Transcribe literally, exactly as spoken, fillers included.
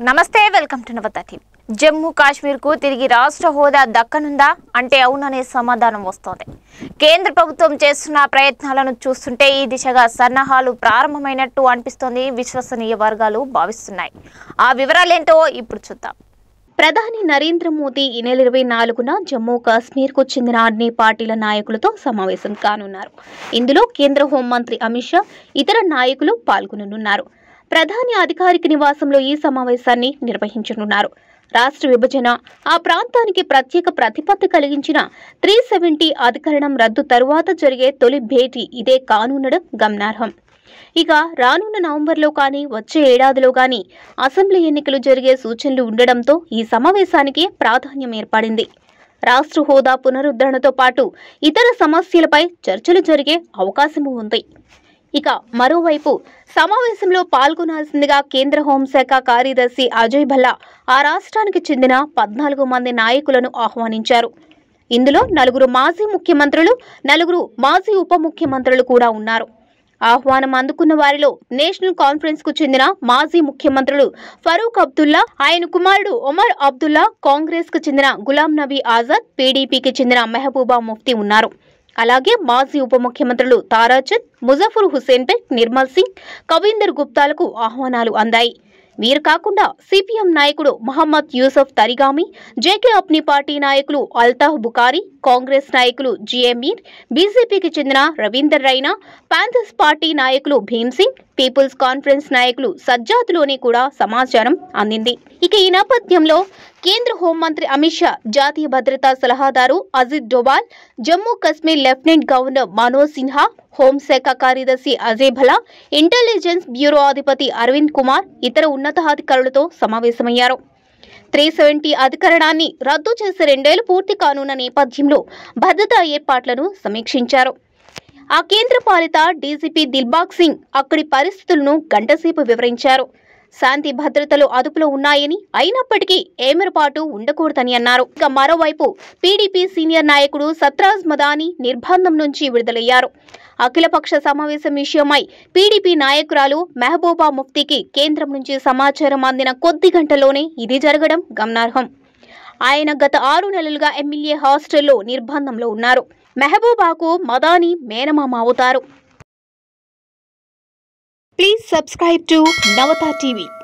నమస్తే welcome to Navata TV. Jammu Kashmir కు తిరిగి రాష్ట్ర హోదా దక్కనుందా అంటే అవుననే సమాధానం వస్తోంది. కేంద్ర ప్రభుత్వం చేస్తున్న ప్రయత్నాలను చూస్తుంటే ఈ దిశగా సన్నాహాలు ప్రారంభమైనట్టు అనిపిస్తోంది విశ్వసనీయ వర్గాలు భావిస్తున్నాయి. ఆ వివరాలేంటో ఇప్పుడు చూద్దాం. ప్రధాని నరేంద్ర మోదీ ఈ నెల ఇరవై నాలుగున జమ్మూ కాశ్మీర్ కు చెందిన అన్ని పార్టీల నాయకులతో సమావేశం కానున్నారు. ఇందులో కేంద్ర హోంమంత్రి అమిత్ షా, ఇతర నాయకులు పాల్గొననున్నారు. ప్రధాని అధికారిక నివాసంలో ఈ సమావేశాన్ని నిర్వహించనున్నారు. రాష్ట్ర విభజన, ఆ ప్రాంతానికి ప్రత్యేక ప్రతిపత్తి కలిగించిన త్రీ సెవెంటీ అధికరణం రద్దు తరువాత జరిగే తొలి భేటీ ఇదే కానుండడం గమనార్హం. ఇక రానున్న నవంబర్లో కానీ వచ్చే ఏడాదిలో కానీ అసెంబ్లీ ఎన్నికలు జరిగే సూచనలు ఉండడంతో ఈ సమావేశానికి ప్రాధాన్యం ఏర్పడింది. రాష్ట్ర హోదా పునరుద్ధరణతో పాటు ఇతర సమస్యలపై చర్చలు జరిగే అవకాశం ఉంది. ఇక మరోవైపు సమావేశంలో పాల్గొనాల్సిందిగా కేంద్ర హోంశాఖ కార్యదర్శి అజయ్ భల్లా ఆ రాష్ట్రానికి చెందిన పద్నాలుగు మంది నాయకులను ఆహ్వానించారు. ఇందులో నలుగురు మాజీ ముఖ్యమంత్రులు, నలుగురు మాజీ ఉప ముఖ్యమంత్రులు కూడా ఉన్నారు. ఆహ్వానం అందుకున్న వారిలో నేషనల్ కాన్ఫరెన్స్ కు చెందిన మాజీ ముఖ్యమంత్రులు ఫరూక్ అబ్దుల్లా, ఆయన కుమారుడు ఒమర్ అబ్దుల్లా, కాంగ్రెస్ కు చెందిన గులాం నబీ ఆజాద్, పీడీపీకి చెందిన మెహబూబా ముఫ్తీ ఉన్నారు. అలాగే మాజీ ఉప ముఖ్యమంత్రులు తారాచంద్, ముజఫర్ హుస్సేన్ బెగ్, నిర్మల్ సింగ్, కవీందర్ గుప్తాలకు ఆహ్వానాలు అందాయి. వీరు కాకుండా సిపిఎం నాయకుడు మహమ్మద్ యూసఫ్ తరిగామి, జేకే అప్ని పార్టీ నాయకులు అల్తాఫ్ బుఖారీ, కాంగ్రెస్ నాయకులు జిఎం మీర్, బీజేపీకి చెందిన రవీందర్ రైనా, పాంథర్స్ పార్టీ నాయకులు భీమ్ సింగ్, పీపుల్స్ కాన్ఫరెన్స్ నాయకులు సజ్జాద్లోని కూడా సమాచారం అందింది. ఇక ఈ నేపథ్యంలో కేంద్ర హోంమంత్రి అమిత్ షా, జాతీయ భద్రతా సలహాదారు అజిత్ డోబాల్, జమ్మూ కశ్మీర్ లెఫ్టినెంట్ గవర్నర్ మనోజ్ సిన్హా, హోంశాఖ కార్యదర్శి అజయ్ భల్లా, ఇంటెలిజెన్స్ బ్యూరో అధిపతి అరవింద్ కుమార్, ఇతర ఉన్నతాధికారులతో సమావేశమయ్యారు. త్రీ సెవెంటీ అధికరణాన్ని రద్దు చేసే రెండేళ్లు పూర్తి కానున్న నేపథ్యంలో భద్రతా ఏర్పాట్లను సమీక్షించారు. ఆ కేంద్ర పాలిత డీజీపీ దిల్బాగ్ సింగ్ అక్కడి పరిస్థితులను గంటసేపు వివరించారు. శాంతి భద్రతలు అదుపులో ఉన్నాయని, అయినప్పటికీ ఏమరపాటు ఉండకూడదని అన్నారు. ఇక మరోవైపు పీడీపీ సీనియర్ నాయకుడు సత్రాజ్ మదాని నిర్బంధం నుంచి విడుదలయ్యారు. అఖిలపక్ష సమావేశం విషయమై పీడీపీ నాయకురాలు మెహబూబా ముఫ్తీకి కేంద్రం నుంచి సమాచారం అందిన కొద్ది గంటల్లోనే ఇది జరగడం గమనార్హం. ఆయన గత ఆరు నెలలుగా ఎమ్మెల్యే హాస్టల్లో నిర్బంధంలో ఉన్నారు. మెహబూబాకు మదాని మేనమామ అవుతారు. Please subscribe to Navata TV.